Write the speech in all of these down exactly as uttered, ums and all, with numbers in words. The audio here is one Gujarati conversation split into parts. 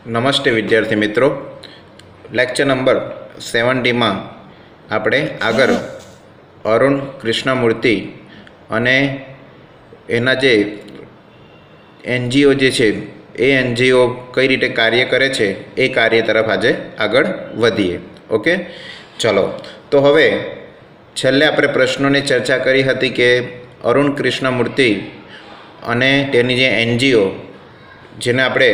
નમસ્તે વિદ્યાર્થી મિત્રો, લેક્ચર નંબર સેવન્ટીમાં આપણે આગળ અરુણ કૃષ્ણમૂર્તિ અને એના જે એનજીઓ જે છે એ એનજીઓ કઈ રીતે કાર્ય કરે છે એ કાર્ય તરફ આજે આગળ વધીએ. ઓકે, ચલો. તો હવે છેલ્લે આપણે પ્રશ્નોની ચર્ચા કરી હતી કે અરુણ કૃષ્ણમૂર્તિ અને તેની જે એનજીઓ જેને આપણે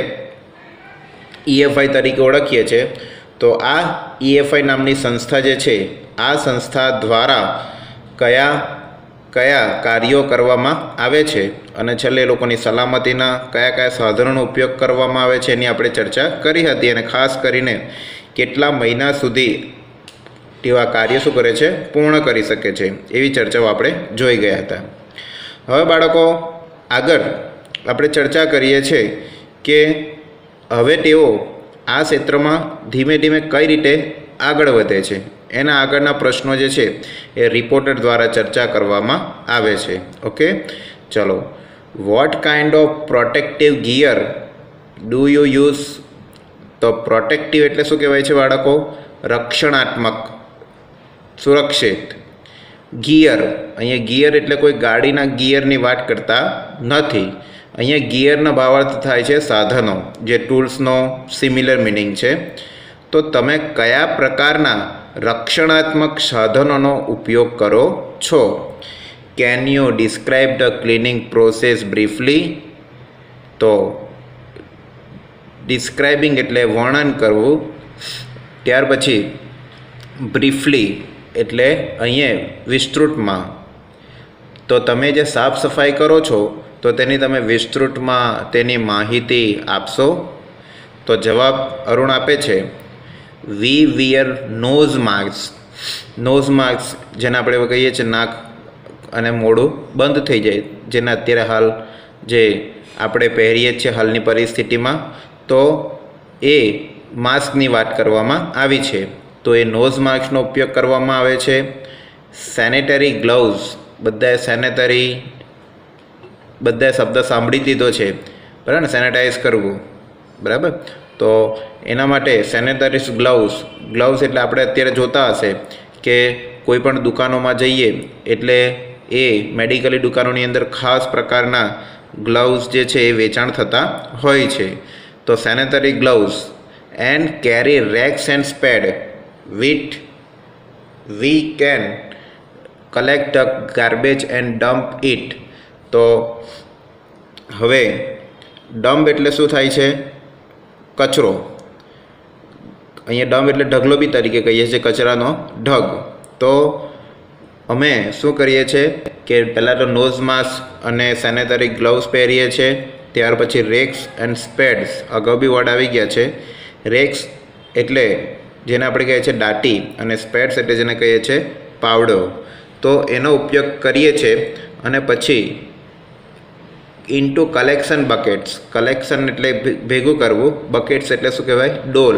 ઈએફઆઈ તરીકે ઓળખીએ છીએ, તો આ ઈએફઆઈ નામની સંસ્થા જે છે આ સંસ્થા દ્વારા કયા કયા કાર્યો કરવામાં આવે છે અને છેલ્લે લોકોની સલામતીના કયા કયા સાધનોનો ઉપયોગ કરવામાં આવે છે એની આપણે ચર્ચા કરી હતી. અને ખાસ કરીને કેટલા મહિના સુધી તેવા કાર્ય શું કરે છે, પૂર્ણ કરી શકે છે, એવી ચર્ચાઓ આપણે જોઈ ગયા હતા. હવે બાળકો આગળ આપણે ચર્ચા કરીએ છીએ કે હવે તેઓ આ ક્ષેત્રમાં ધીમે ધીમે કઈ રીતે આગળ વધે છે, એના આગળના પ્રશ્નો જે છે એ રિપોર્ટર દ્વારા ચર્ચા કરવામાં આવે છે. ઓકે, ચલો. What kind of protective gear do you use? તો પ્રોટેક્ટિવ એટલે શું કહેવાય છે બાળકો? રક્ષણાત્મક, સુરક્ષિત. ગિયર, અહીંયા ગિયર એટલે કોઈ ગાડીના ગિયરની વાત કરતા નથી. અહીંયા ગિયરનો ભાવાર્થ થાય છે સાધનો, જે ટૂલ્સનો સિમિલર મિનિંગ છે. તો તમે કયા પ્રકારના રક્ષણાત્મક સાધનોનો ઉપયોગ કરો છો? Can you describe the cleaning process briefly? તો ડિસ્ક્રાઇબિંગ એટલે વર્ણન કરવું, ત્યાર પછી બ્રીફલી એટલે અહીંયા વિસ્તૃતમાં. તો તમે જે સાફ સફાઈ કરો છો તો તેની તમે વિસ્તૃતમાં તેની માહિતી આપશો? તો જવાબ અરુણ આપે છે, we wear nose mask. Nose mask જેને આપણે કહીએ છીએ નાક અને મોઢું બંધ થઈ જાય, જેને અત્યારે હાલ જે આપણે પહેરીએ છીએ હાલની પરિસ્થિતિમાં, તો એ માસ્કની વાત કરવામાં આવી છે. તો એ નોઝ માસ્કનો ઉપયોગ કરવામાં આવે છે. સેનેટરી ગ્લવ્સ, બધાએ સેનેટરી બધા શબ્દ સાંભળી લીધો છે, બરાબર ને? સેનેટાઈઝ કરવું, બરાબર. તો એના માટે સેનેટરીસ ગ્લવ્સ. ગ્લવ્સ એટલે આપણે અત્યારે જોતા હશે કે કોઈ પણ દુકાનોમાં જઈએ એટલે એ મેડિકલી દુકાનોની અંદર ખાસ પ્રકારના ગ્લવ્સ જે છે એ વેચાણ થતા હોય છે. તો sanitary gloves and carry rakes and spade with we can collect the garbage and dump it. તો હવે ડમ્પ એટલે શું થાય છે? કચરો. અહીંયા ડમ્પ એટલે ઢગલો બી તરીકે કહીએ છીએ, કચરાનો ઢગ. તો અમે શું કરીએ છીએ કે પહેલાં તો નોઝ માસ્ક અને સેનેટરી ગ્લવ્સ પહેરીએ છીએ, ત્યાર પછી રેક્સ એન્ડ સ્પેડ્સ, અગાઉ બી વર્ડ આવી ગયા છે. રેક્સ એટલે જેને આપણે કહીએ છીએ દાટી, અને સ્પેડ્સ એટલે જેને કહીએ છીએ પાવડો. તો એનો ઉપયોગ કરીએ છીએ. અને પછી ઇન્ટુ કલેક્શન બકેટ્સ. કલેક્શન એટલે ભેગું કરવું, બકેટ્સ એટલે શું કહેવાય? ડોલ.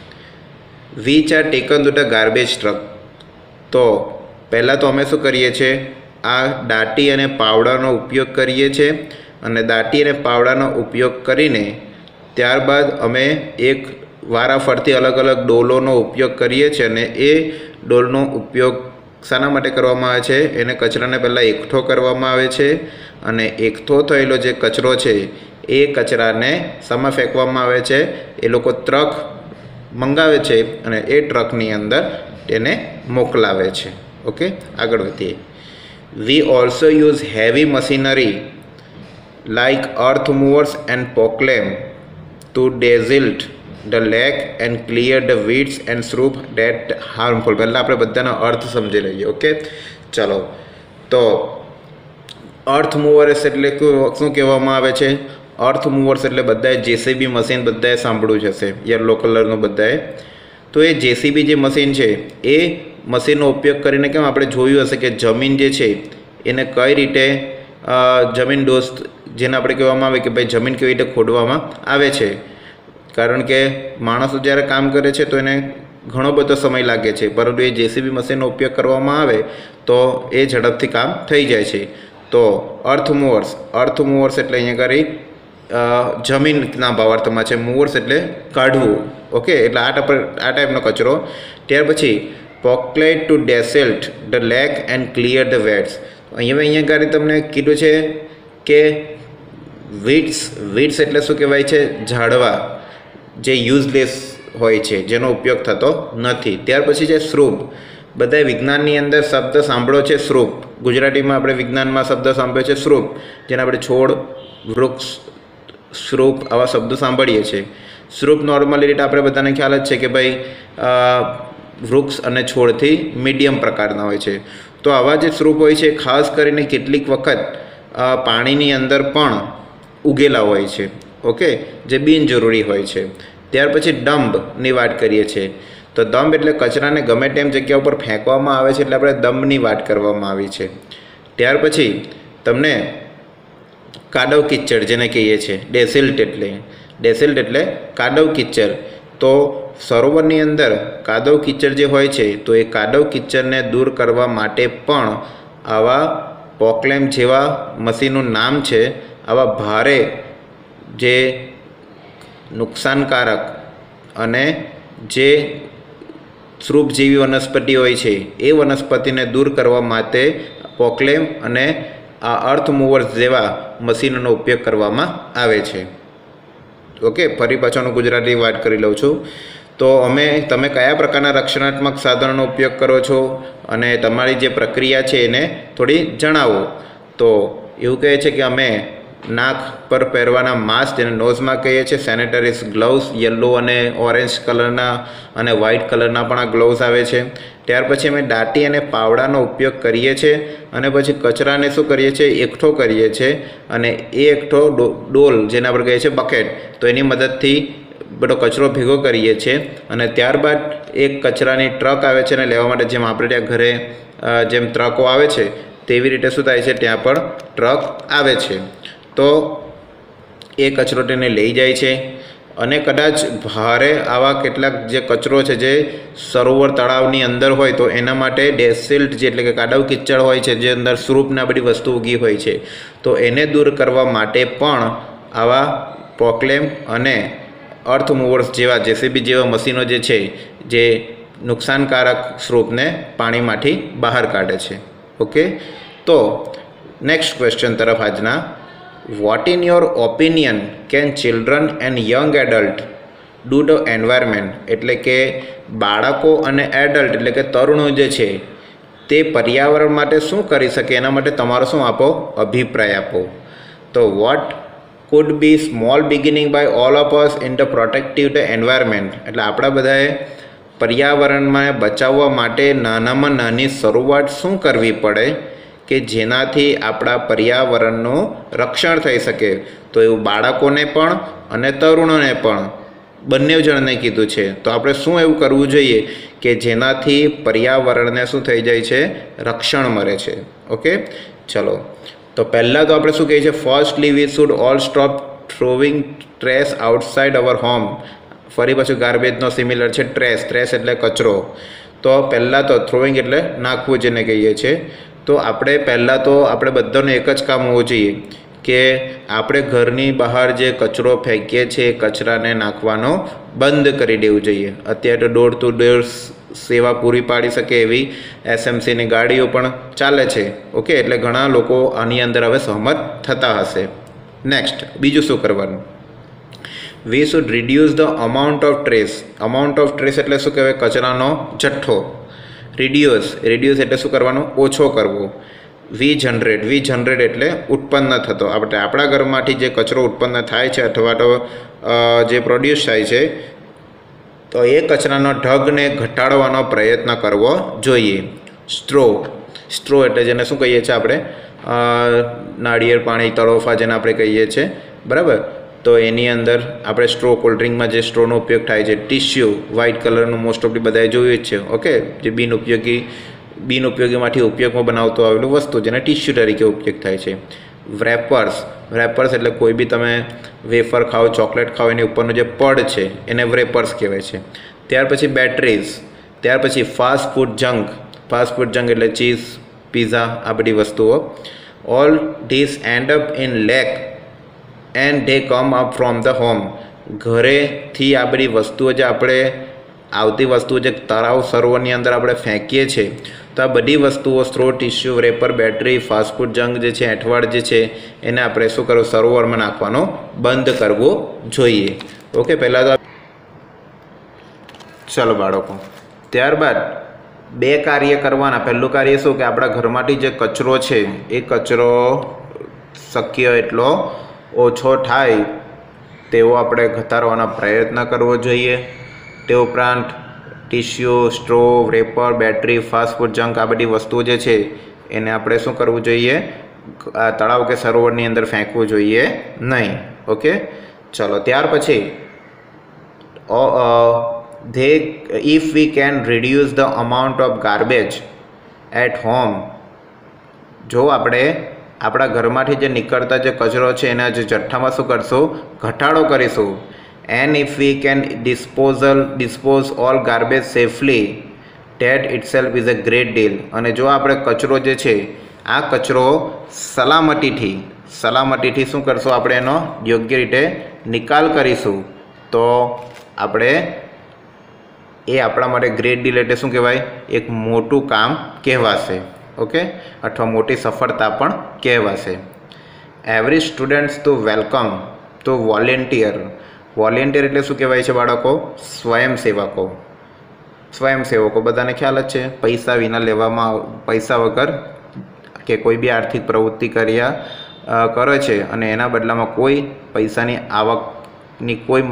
Which are taken to the garbage truck. તો પહેલાં તો અમે શું કરીએ છીએ, આ દાટી અને પાવડાનો ઉપયોગ કરીએ છીએ, અને દાટી અને પાવડાનો ઉપયોગ કરીને ત્યારબાદ અમે એક વારાફરતી અલગ અલગ ડોલોનો ઉપયોગ કરીએ છીએ. અને એ ડોલનો ઉપયોગ શાના માટે કરવામાં આવે છે? એને કચરાને પહેલાં એકઠો કરવામાં આવે છે, અને એકઠો થયેલો જે કચરો છે એ કચરાને શામાં ફેંકવામાં આવે છે? એ લોકો ટ્રક મંગાવે છે અને એ ટ્રકની અંદર તેને મોકલાવે છે. ઓકે, આગળ વધીએ. We also use heavy machinery like earth movers and poclain to desilt the lake and clear the weeds and shrub that harmful. પહેલાં આપણે બધાનો અર્થ સમજી લઈએ. ઓકે, ચલો. તો અર્થ મૂવર્સ એટલે શું કહેવામાં આવે છે? અર્થ મૂવર્સ એટલે બધાએ જેસીબી મશીન બધાએ સાંભળ્યું જ હશે, યલો કલરનું બધાએ. તો એ જેસીબી જે મશીન છે એ મશીનનો ઉપયોગ કરીને કેમ આપણે જોયું હશે કે જમીન જે છે એને કઈ રીતે જમીન દોસ્ત જેને આપણે કહેવામાં આવે કે ભાઈ જમીન કેવી રીતે ખોદવામાં આવે છે. કારણ કે માણસો જ્યારે કામ કરે છે તો એને ઘણો બધો સમય લાગે છે, પરંતુ એ જેસીબી મશીનનો ઉપયોગ કરવામાં આવે તો એ ઝડપથી કામ થઈ જાય છે. તો અર્થ મૂવર્સ, અર્થ મૂવર્સ એટલે અહીંયા કરી જમીનના ભાવાર્થમાં છે, મૂવર્સ એટલે કાઢવું. ઓકે, એટલે આ ટાઈપ આ ટાઈપનો કચરો. ત્યાર પછી poclain to desilt the lake and clear the weeds. અહીંયા અહીંયા ગાડી તમને કીધું છે કે વીડ્સ વીડ્સ એટલે શું કહેવાય છે? ઝાડવા જે યુઝલેસ હોય છે, જેનો ઉપયોગ થતો નથી. ત્યાર પછી છે શ્રુપ. બધા વિજ્ઞાનની અંદર શબ્દ સાંભળો છે શ્રુપ. ગુજરાતીમાં આપણે વિજ્ઞાનમાં શબ્દ સાંભળ્યો છે શ્રુપ, જેને આપણે છોડ, વૃક્ષ, શ્રુપ આવા શબ્દો સાંભળીએ છીએ. શ્રુપ નોર્મલી રીતે આપણે બધાને ખ્યાલ જ છે કે ભાઈ વૃક્ષ અને છોડથી મીડિયમ પ્રકારના હોય છે. તો આવા જે શ્રુપ હોય છે ખાસ કરીને કેટલીક વખત પાણીની અંદર પણ ઉગેલા હોય છે. ઓકે, જે બિનજરૂરી હોય છે. ત્યાર પછી ડમ્પની વાત કરીએ છીએ. તો દંભ એટલે કચરાને ગમે તેમ જગ્યા ઉપર ફેંકવામાં આવે છે, એટલે આપણે દંભની વાત કરવામાં આવી છે. ત્યાર પછી તમને કાદવ કિચ્ચડ જેને કહીએ છીએ, ડેસિલ્ટ એટલે ડેસિલ્ટ એટલે કાદવ કિચ્ચડ. તો સરોવરની અંદર કાદવ કિચ્ચડ જે હોય છે, તો એ કાદવ કિચ્ચડને દૂર કરવા માટે પણ આવા પોકલેમ જેવા મશીનનું નામ છે. આવા ભારે જે નુકસાનકારક અને જે શ્રુપ જેવી વનસ્પતિ હોય છે, એ વનસ્પતિને દૂર કરવા માટે પોકલેમ અને આ અર્થ મૂવર્સ જેવા મશીનોનો ઉપયોગ કરવામાં આવે છે. ઓકે, ફરી પાછળનું ગુજરાતી વાત કરી લઉં છું. તો અમે તમે કયા પ્રકારના રક્ષણાત્મક સાધનોનો ઉપયોગ કરો છો અને તમારી જે પ્રક્રિયા છે એને થોડી જણાવો. તો એવું કહે છે કે અમે નાક પર પહેરવાના માસ્ક, જેને નોઝમાં કહીએ છીએ, સેનેટરીઝ ગ્લવ્સ, યલો અને ઓરેન્જ કલરના અને વ્હાઇટ કલરના પણ આ ગ્લવ્સ આવે છે. ત્યાર પછી અમે દાંતી અને પાવડાનો ઉપયોગ કરીએ છીએ અને પછી કચરાને શું કરીએ છીએ? એકઠો કરીએ છીએ. અને એ એકઠો ડોલ, જેને આપણે કહીએ છીએ બકેટ, તો એની મદદથી બધો કચરો ભેગો કરીએ છીએ. અને ત્યારબાદ એક કચરાની ટ્રક આવે છે, અને લેવા માટે જેમ આપણે ત્યાં ઘરે જેમ ટ્રકો આવે છે તેવી રીતે શું થાય છે? ત્યાં પણ ટ્રક આવે છે. તો એ કચરો તેને લઈ જાય છે. અને કદાચ ભારે આવા કેટલાક જે કચરો છે જે સરોવર તળાવની અંદર હોય, તો એના માટે ડેસિલ્ટ જે એટલે કે કાદવ કિચ્ચડ હોય છે, જે અંદર શ્રુપના બધી વસ્તુ ઉગી હોય છે, તો એને દૂર કરવા માટે પણ આવા પોકલેમ અને અર્થ મૂવર્સ જેવા જેસીબી જેવા મશીનો જે છે, જે નુકસાનકારક શ્રુપને પાણીમાંથી બહાર કાઢે છે. ઓકે, તો નેક્સ્ટ ક્વેશ્ચન તરફ આજના. What in your opinion can children and young adult do the environment? એટલે કે બાળકો અને એડલ્ટ એટલે કે તરુણો જે છે તે પર્યાવરણ માટે શું કરી શકે, એના માટે તમારો શું આપો? અભિપ્રાય આપો. તો what could be small beginning by all of us in the protective the environment? એટલે આપણા બધાએ પર્યાવરણમાં બચાવવા માટે નાનામાં નાની શરૂઆત શું કરવી પડે કે જેનાથી આપણા પર્યાવરણનું રક્ષણ થઈ શકે? તો એવું બાળકોને પણ અને તરુણોને પણ બંને જણને કીધું છે. તો આપણે શું એવું કરવું જોઈએ કે જેનાથી પર્યાવરણને શું થઈ જાય છે? રક્ષણ મળે છે. ઓકે, ચલો. તો પહેલાં તો આપણે શું કહીએ છીએ? Firstly we should all stop throwing trash outside our home. ફરી પાછું ગાર્બેજનો સિમિલર છે ટ્રેશ. ટ્રેશ એટલે કચરો. તો પહેલાં તો થ્રોવિંગ એટલે નાખવું જેને કહીએ છીએ. તો આપણે પહેલાં તો આપણે બધાનું એક જ કામ હોવું જોઈએ કે આપણે ઘરની બહાર જે કચરો ફેંકીએ છીએ એ કચરાને નાખવાનો બંધ કરી દેવું જોઈએ. અત્યારે તો ડોર ટુ ડોર સેવા પૂરી પાડી શકે એવી એસએમસીની ગાડીઓ પણ ચાલે છે. ઓકે, એટલે ઘણા લોકો આની અંદર હવે સહમત થતા હશે. નેક્સ્ટ, બીજું શું કરવાનું? We should reduce the amount of trash. Amount of trash એટલે શું કહેવાય? કચરાનો જથ્થો. રિડ્યુસ રિડ્યુસ એટલે શું કરવાનું? ઓછો કરવો. વી જનરેટ વી જનરેટ એટલે ઉત્પન્ન થતો. આપણે આપણા ઘરમાંથી જે કચરો ઉત્પન્ન થાય છે અથવા તો જે પ્રોડ્યુસ થાય છે, તો એ કચરાનો ઢગને ઘટાડવાનો પ્રયત્ન કરવો જોઈએ. સ્ટ્રો સ્ટ્રો એટલે જેને શું કહીએ છીએ આપણે? નાળિયેર પાણી તળોફા જેને આપણે કહીએ છીએ, બરાબર? તો એની અંદર આપણે સ્ટ્રો, કોલ્ડ્રિંકમાં જે સ્ટ્રોનો ઉપયોગ થાય છે. ટિશ્યુ, વ્હાઇટ કલરનું મોસ્ટ ઓફલી બધાએ જોયું જ છે. ઓકે, જે બિનઉપયોગી બિનઉપયોગીમાંથી ઉપયોગમાં બનાવતો આવેલું વસ્તુ, જેને ટિશ્યુ તરીકે ઉપયોગ થાય છે. રેપર્સ રેપર્સ એટલે કોઈ બી તમે વેફર ખાઓ, ચોકલેટ ખાઓ, એની ઉપરનું જે પડ છે એને રેપર્સ કહેવાય છે. ત્યાર પછી બેટરીઝ. ત્યાર પછી fast food junk. Fast food junk એટલે ચીઝ, પીઝા, આ બધી વસ્તુઓ. All this end up in lake and they come up from the home. ઘરેથી આ બધી વસ્તુઓ જે આપણે આવતી વસ્તુઓ જે તળાવ સરોવરની અંદર આપણે ફેંકીએ છીએ, તો આ બધી વસ્તુઓ straw, tissue, wrapper, battery, fast food junk જે છે, એંઠવાડ જે છે, એને આપણે શું કરવું, સરોવરમાં નાખવાનો બંધ કરવો જોઈએ. ઓકે, પહેલાં તો ચાલો બાળકો, ત્યારબાદ બે કાર્ય કરવાના. પહેલું કાર્ય શું કે આપણા ઘરમાંથી જે કચરો છે એ કચરો શક્ય એટલો ઓછો થાય તેવો આપણે ઘટાડવાનો પ્રયત્ન કરવો જોઈએ. તે ઉપરાંત tissue, straw, wrapper, battery, fast food junk આ બધી વસ્તુઓ જે છે એને આપણે શું કરવું જોઈએ, તળાવ કે સરોવરની અંદર ફેંકવું જોઈએ નહીં. ઓકે, ચલો ત્યાર પછી they if we can reduce the amount of garbage at home, જો આપણે આપણા ઘરમાંથી જે નીકળતા જે કચરો છે એના જે જથ્થામાં શું કરશું, ઘટાડો કરીશું. and if we can disposal dispose all garbage safely, that itself is a great deal. અને જો આપણે કચરો જે છે આ કચરો સલામતીથી સલામતીથી શું કરશું, આપણે એનો યોગ્ય રીતે નિકાલ કરીશું, તો આપણે એ આપણા માટે ગ્રેટ ડીલ એટલે શું કહેવાય, એક મોટું કામ કહેવાશે. ઓકે, અથવા મોટી સફળતા પણ કહેવાશે. Every students to welcome to volunteer. Volunteer એટલે શું કહેવાય છે બાળકો, સ્વયંસેવકો. સ્વયંસેવકો બધાને ખ્યાલ જ છે, પૈસા વિના લેવામાં, પૈસા વગર કે કોઈ બી આર્થિક પ્રવૃત્તિ કર્યા કરે છે અને એના બદલામાં કોઈ પૈસાની આવકની કોઈ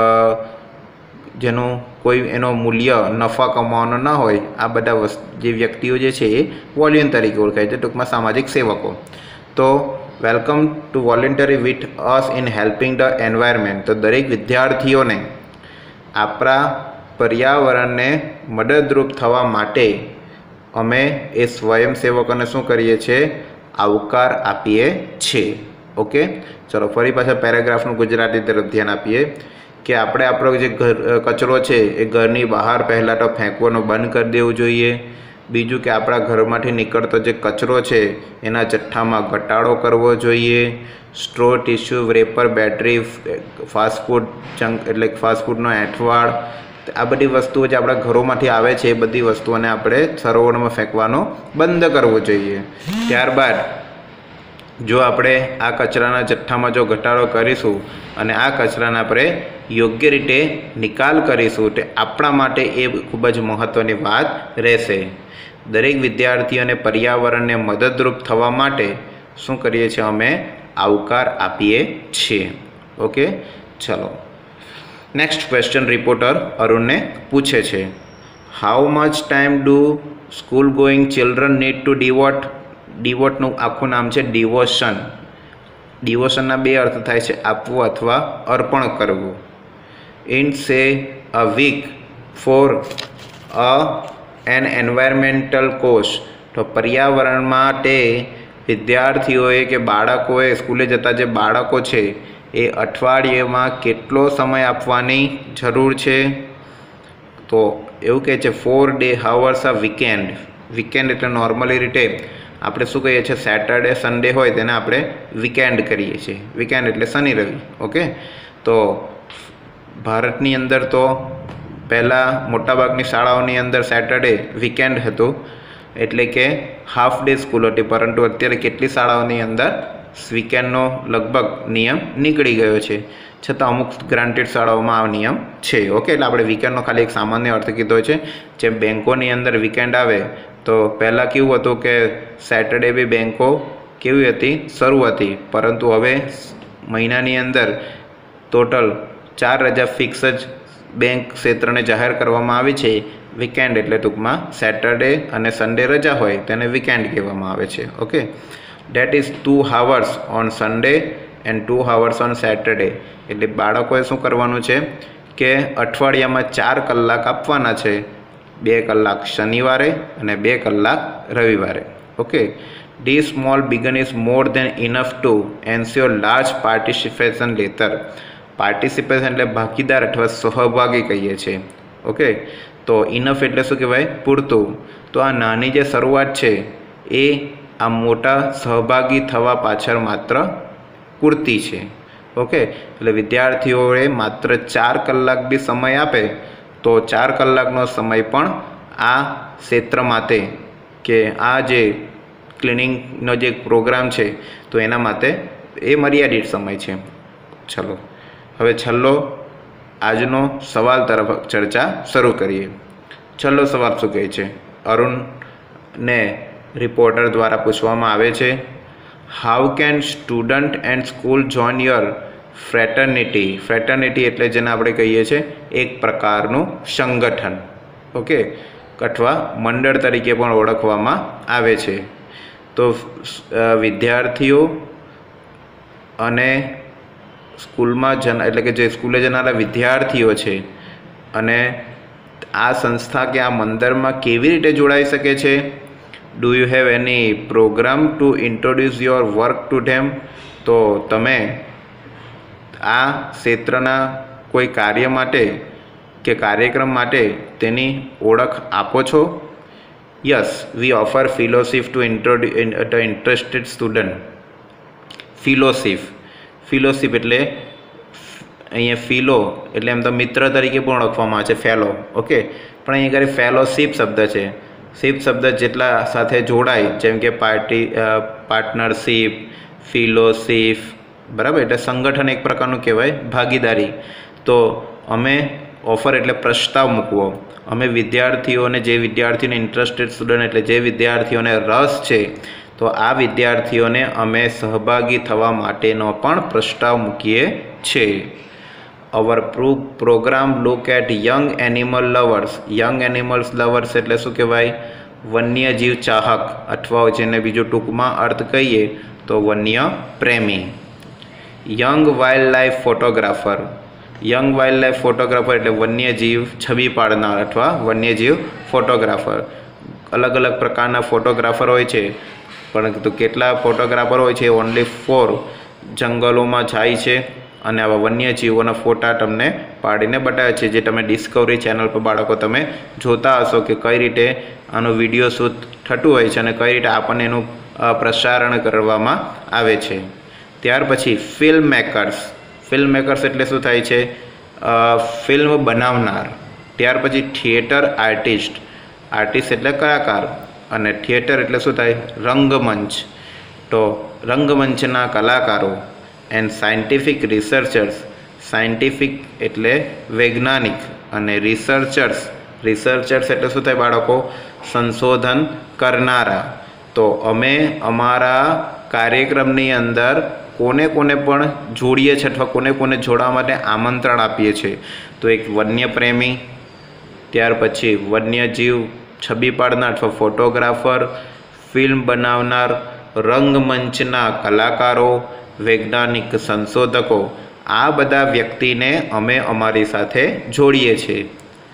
જેનું કોઈ એનો મૂલ્ય નફા કમાવાનો ન હોય, આ બધા વસ્તુ જે વ્યક્તિઓ જે છે એ વોલ્યુન તરીકે ઓળખાય છે, ટૂંકમાં સામાજિક સેવકો. તો welcome to voluntary with us in helping the environment. તો દરેક વિદ્યાર્થીઓને આપણા પર્યાવરણને મદદરૂપ થવા માટે અમે એ સ્વયંસેવકોને શું કરીએ છીએ, આવકાર આપીએ છીએ. ઓકે, ચલો ફરી પાછા પેરેગ્રાફનું ગુજરાતી તરફ ધ્યાન આપીએ કે આપણે આપણો જે ઘર કચરો છે એ ઘરની બહાર પહેલાં તો ફેંકવાનું બંધ કરી દેવું જોઈએ. બીજું કે આપણા ઘરમાંથી નીકળતો જે કચરો છે એના જથ્થામાં ઘટાડો કરવો જોઈએ. Straw, tissue, wrapper, battery, fast food junk એટલે ફાસ્ટફૂડનો એંઠવાડ, આ બધી વસ્તુઓ જે આપણા ઘરોમાંથી આવે છે એ બધી વસ્તુઓને આપણે સરોવરમાં ફેંકવાનું બંધ કરવું જોઈએ. ત્યારબાદ જો આપણે આ કચરાના જથ્થામાં જો ઘટાડો કરીશું અને આ કચરાને આપણે યોગ્ય રીતે નિકાલ કરીશું, તે આપણા માટે એ ખૂબ જ મહત્ત્વની વાત રહેશે. દરેક વિદ્યાર્થીઓને પર્યાવરણને મદદરૂપ થવા માટે શું કરીએ છીએ, અમે આવકાર આપીએ છીએ. ઓકે, ચલો નેક્સ્ટ ક્વેશ્ચન રિપોર્ટર અરુણને પૂછે છે, how much time do school going children need to devote. ડિવોટનું આખું નામ છે ડિવોશન. ડિવોશનના બે અર્થ થાય છે, આપવું અથવા અર્પણ કરવું. In say a week for a an environmental cause. તો પર્યાવરણ માટે વિદ્યાર્થીઓએ કે બાળકોએ સ્કૂલે જતા જે બાળકો છે એ અઠવાડિયેમાં કેટલો સમય આપવાની જરૂર છે. તો એવું કહે છે four day hours a weekend. Weekend એટલે નોર્મલી રીતે આપણે શું કહીએ છીએ, સેટરડે સન્ડે હોય તેને આપણે વીકેન્ડ કરીએ છીએ. વીકેન્ડ એટલે શનિ રવિ. ઓકે, તો ભારતની અંદર તો પહેલાં મોટાભાગની શાળાઓની અંદર સેટરડે વીકેન્ડ હતું, એટલે કે હાફ ડે સ્કૂલ હતી, પરંતુ અત્યારે કેટલી શાળાઓની અંદર વીકેન્ડનો લગભગ નિયમ નીકળી ગયો છે, છતાં અમુક ગ્રાન્ટેડ શાળાઓમાં આ નિયમ છે. ઓકે, એટલે આપણે વીકેન્ડનો ખાલી એક સામાન્ય અર્થ કીધો છે. જેમ બેન્કોની અંદર વીકેન્ડ આવે તો પહેલાં કેવું હતું કે સેટરડે બી બેન્કો કેવી હતી, શરૂ હતી, પરંતુ હવે મહિનાની અંદર ટોટલ ચાર રજા ફિક્સ જ બેંક ક્ષેત્રને જાહેર કરવામાં આવી છે. વીકેન્ડ એટલે ટૂંકમાં સેટરડે અને સન્ડે રજા હોય તેને વીકેન્ડ કહેવામાં આવે છે. Okay, that is two hours on Sunday and two hours on Saturday. એટલે બાળકોએ શું કરવાનું છે કે અઠવાડિયામાં ચાર કલાક આપવાના છે, બે કલાક શનિવારે અને બે કલાક રવિવારે. Okay, the small begin is more than enough to ensure large participation later. Participation એટલે ભાગીદાર અથવા સહભાગી કહીએ છીએ. ઓકે, તો ઇનફ એટલે શું કહેવાય, પૂરતું. તો આ નાની જે શરૂઆત છે એ આ મોટા સહભાગી થવા પાછળ માત્ર પૂરતી છે. ઓકે, એટલે વિદ્યાર્થીઓએ માત્ર ચાર કલાક બી સમય આપે તો ચાર કલાકનો સમય પણ આ ક્ષેત્ર માટે કે આ જે ક્લિનિંગનો જે પ્રોગ્રામ છે તો એના માટે એ મર્યાદિત સમય છે. ચલો હવે છેલ્લો આજનો સવાલ તરફ ચર્ચા શરૂ કરીએ. છેલ્લો સવાલ શું કહે છે? અરુણને રિપોર્ટર દ્વારા પૂછવામાં આવે છે, how can student and school join your fraternity. Fraternity એટલે જેને આપણે કહીએ છીએ એક પ્રકારનું સંગઠન, ઓકે, અથવા મંડળ તરીકે પણ ઓળખવામાં આવે છે. તો વિદ્યાર્થીઓ અને સ્કૂલમાં જન એટલે કે જે સ્કૂલે જનારા વિદ્યાર્થીઓ છે અને આ સંસ્થા કે આ મંદિરમાં કેવી રીતે જોડાઈ શકે છે? Do you have any program to introduce your work to them. તો તમે આ ક્ષેત્રના કોઈ કાર્ય માટે કે કાર્યક્રમ માટે તેની ઓળખ આપો છો? Yes, we offer fellowship to introduce the interested student. Fellowship fellowship એટલે અહીંયા ફિલો એટલે એમ તો મિત્ર તરીકે પણ ઓળખવામાં આવે છે, ફેલો, ઓકે, પણ અહીંયા આગળ ફેલોશિપ શબ્દ છે. શિપ શબ્દ જેટલા સાથે જોડાય, જેમ કે પાર્ટી પાર્ટનરશિપ, ફિલોશિપ, બરાબર, એટલે સંગઠન એક પ્રકારનું કહેવાય, ભાગીદારી. તો અમે ઓફર એટલે પ્રસ્તાવ મૂકવો. અમે વિદ્યાર્થીઓને જે વિદ્યાર્થીઓને ઇન્ટરેસ્ટેડ સ્ટુડન્ટ એટલે જે વિદ્યાર્થીઓને રસ છે તો આ વિદ્યાર્થીઓને અમે સહભાગી થવા માટેનો પણ પ્રસ્તાવ મૂકીએ છીએ. Our program look at young animal lovers. Young animals lovers એટલે શું કહેવાય? વન્યજીવ ચાહક, અથવા જેને બીજું ટૂંકમાં અર્થ કહીએ તો વન્ય પ્રેમી. Young wild life photographer. Young wild life photographer એટલે વન્યજીવ છબી પાડનાર અથવા વન્યજીવ ફોટોગ્રાફર. અલગ અલગ પ્રકારના ફોટોગ્રાફર હોય છે, પરંતુ કેટલા ફોટોગ્રાફર હોય છે ઓનલી ફોર જંગલોમાં જાય છે અને આવા વન્યજીવોના ફોટા તમને પાડીને બતાવે છે, જે તમે ડિસ્કવરી ચેનલ પર બાળકો તમે જોતા હશો કે કઈ રીતે આનું વિડીયો શૂટ થતું હોય છે અને કઈ રીતે આપણને એનું પ્રસારણ કરવામાં આવે છે. ત્યાર પછી ફિલ્મ મેકર્સ. ફિલ્મ મેકર્સ એટલે શું થાય છે? ફિલ્મ બનાવનાર. ત્યાર પછી થિયેટર આર્ટિસ્ટ. આર્ટિસ્ટ એટલે કલાકાર અને થિયેટર એટલે શું થાય? રંગમંચ. તો રંગમંચના કલાકારો. And scientific researchers. સાયન્ટિફિક એટલે વૈજ્ઞાનિક અને રિસર્ચર્સ. રિસર્ચર્સ એટલે શું થાય બાળકો? સંશોધન કરનારા. તો અમે અમારા કાર્યક્રમની અંદર કોને કોને પણ જોડીએ છીએ અથવા કોને કોને જોડવા માટે આમંત્રણ આપીએ છીએ? તો એક વન્ય પ્રેમી, ત્યાર પછી વન્યજીવ છબી પાડનાર અથવા ફોટોગ્રાફર, ફિલ્મ બનાવનાર, રંગમંચના કલાકારો, વૈજ્ઞાનિક સંશોધકો. આ બધા વ્યક્તિને અમે અમારી સાથે જોડીએ છીએ.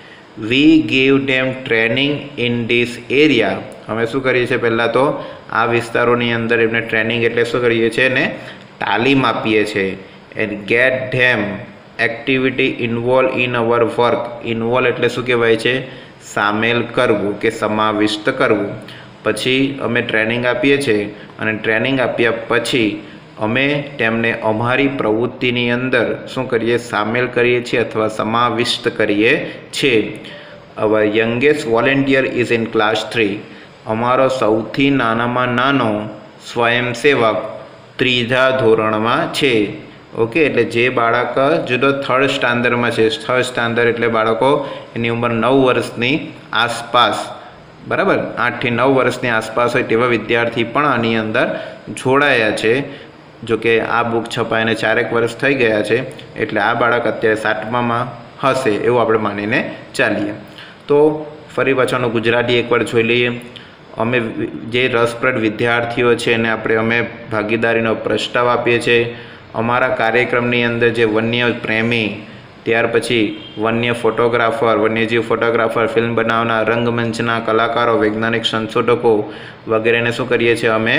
We give them training in this area. અમે શું કરીએ છીએ? પહેલાં તો આ વિસ્તારોની અંદર એમને ટ્રેનિંગ એટલે શું કરીએ છીએ ને તાલીમ આપીએ છીએ. And get them activity involve in our work. Involve એટલે શું કહેવાય છે? સામેલ કરવું કે સમાવિષ્ટ કરવું. પછી અમે ટ્રેનિંગ આપીએ છીએ અને ટ્રેનિંગ આપ્યા પછી અમે તેમને અમારી પ્રવૃત્તિની અંદર શું કરીએ? સામેલ કરીએ છીએ અથવા સમાવિષ્ટ કરીએ છીએ. Our youngest volunteer is in class three. અમારો સૌથી નાનામાં નાનો સ્વયંસેવક ત્રીજા ધોરણમાં છે. ઓકે, એટલે જે બાળક જુદો થર્ડ સ્ટાન્ડર્ડમાં છે. થર્ડ સ્ટાન્ડર્ડ એટલે બાળકો એની ઉંમર નવ વર્ષની આસપાસ, બરાબર, આઠથી નવ વર્ષની આસપાસ હોય તેવા વિદ્યાર્થી પણ આની અંદર જોડાયા છે. જોકે આ બુક છપાઈને ચારેક વર્ષ થઈ ગયા છે, એટલે આ બાળક અત્યારે સાતમામાં હશે એવું આપણે માનીને ચાલીએ. તો ફરી પાછળનું ગુજરાતી એકવાર જોઈ લઈએ. અમે જે રસપ્રદ વિદ્યાર્થીઓ છે એને આપણે અમે ભાગીદારીનો પ્રસ્તાવ આપીએ છીએ. અમારા કાર્યક્રમની અંદર જે વન્ય પ્રેમી, ત્યાર પછી વન્ય ફોટોગ્રાફર, વન્યજીવ ફોટોગ્રાફર, ફિલ્મ બનાવનાર, રંગમંચના કલાકારો, વૈજ્ઞાનિક સંશોધકો વગેરેને શું કરીએ છીએ? અમે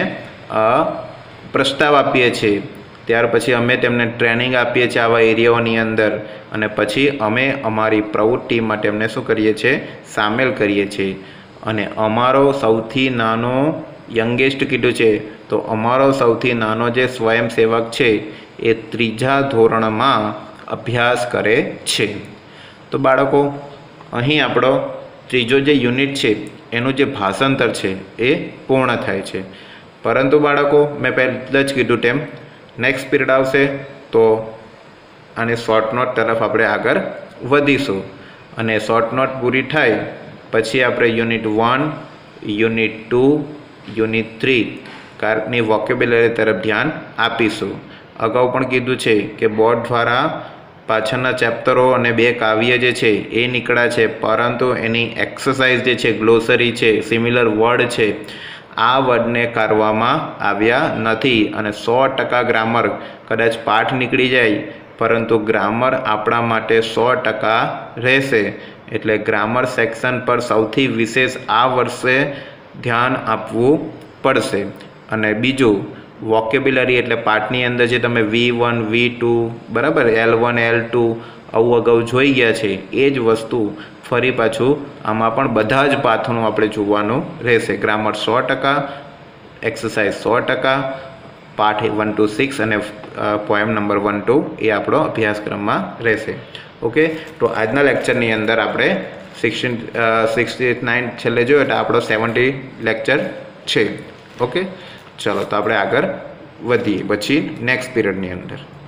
પ્રસ્તાવ આપીએ છીએ. ત્યાર પછી અમે તેમને ટ્રેનિંગ આપીએ છીએ આવા એરિયાઓની અંદર અને પછી અમે અમારી પ્રવૃત્તિમાં તેમને શું કરીએ છીએ? સામેલ કરીએ છીએ. અને અમારો સૌથી નાનો યંગેસ્ટ કીધું છે, તો અમારો સૌથી નાનો જે સ્વયંસેવક છે એ ત્રીજા ધોરણમાં અભ્યાસ કરે છે। તો બાળકો અહીં આપણો ત્રીજો જે યુનિટ છે એનું જે ભાષાંતર છે એ પૂર્ણ થાય છે। પરંતુ બાળકો મેં પહેલાં જ કીધું તેમ નેક્સ્ટ પીરિયડ આવશે તો આને શોર્ટ નોટ તરફ આપણે આગળ વધીશું અને શોર્ટ નોટ પૂરી થાય પછી આપણે unit one unit two unit three કારની વોકેબ્યુલરી તરફ ધ્યાન આપીશું। અગાઉ પણ કીધું છે કે બોર્ડ દ્વારા પાછળના ચેપ્ટરો અને બે કાવ્ય જે છે એ નીકળ્યા છે, પરંતુ એની એક્સરસાઇઝ જે છે, ગ્લોસરી છે, સિમિલર વર્ડ છે, આ વર્ડને કરવામાં આવ્યા નથી અને સો ટકા ગ્રામર કદાચ પાઠ નીકળી જાય પરંતુ ગ્રામર આપણા માટે સો ટકા રહેશે। એટલે ગ્રામર સેક્શન પર સૌથી વિશેષ આ વર્ષે ધ્યાન આપવું પડશે। અને બીજું વોકેબ્યુલરી એટલે પાઠની અંદર જે તમે વી વન વી ટુ બરાબર એલ વન એલ ટુ આવું અગાઉ જોઈ ગયા છે એ જ વસ્તુ ફરી પાછું આમાં પણ બધા જ પાઠોનું આપણે જોવાનું રહેશે। ગ્રામર સો ટકા, એક્સરસાઇઝ સો ટકા, પાઠ વન ટુ સિક્સ અને પોએમ નંબર વન ટુ એ આપણો અભ્યાસક્રમમાં રહેશે। ઓકે, તો આજના લેક્ચરની અંદર આપણે સિક્સટીન સિક્સટી નાઇન છેલ્લે જોયો એટલે આપણો સેવન્ટી લેક્ચર છે। ઓકે, ચલો તો આપણે આગળ વધીએ પછી નેક્સ્ટ પીરિયડની અંદર।